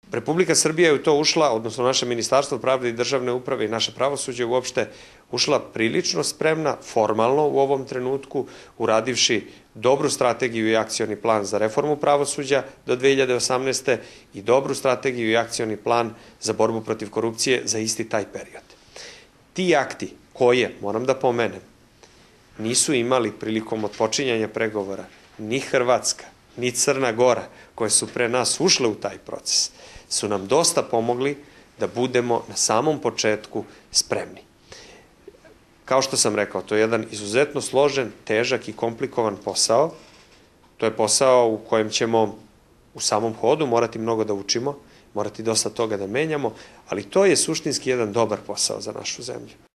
Republika Srbija je u to ušla, odnosno naše Ministarstvo pravde i državne uprave i naše pravosuđe uopšte ušla prilično spremna, formalno u ovom trenutku, uradivši dobru strategiju i akcioni plan za reformu pravosuđa do 2018. i dobru strategiju i akcioni plan za borbu protiv korupcije za isti taj period. Ti akti koje, moram da pomenem, nisu imali prilikom odpočinjanja pregovora ni Hrvatska, ni Crna Gora, koje su pre nas ušle u taj proces, su nam dosta pomogli da budemo na samom početku spremni. Kao što sam rekao, to je jedan izuzetno složen, težak i komplikovan posao. To je posao u kojem ćemo u samom hodu morati mnogo da učimo, morati dosta toga da menjamo, ali to je suštinski jedan dobar posao za našu zemlju.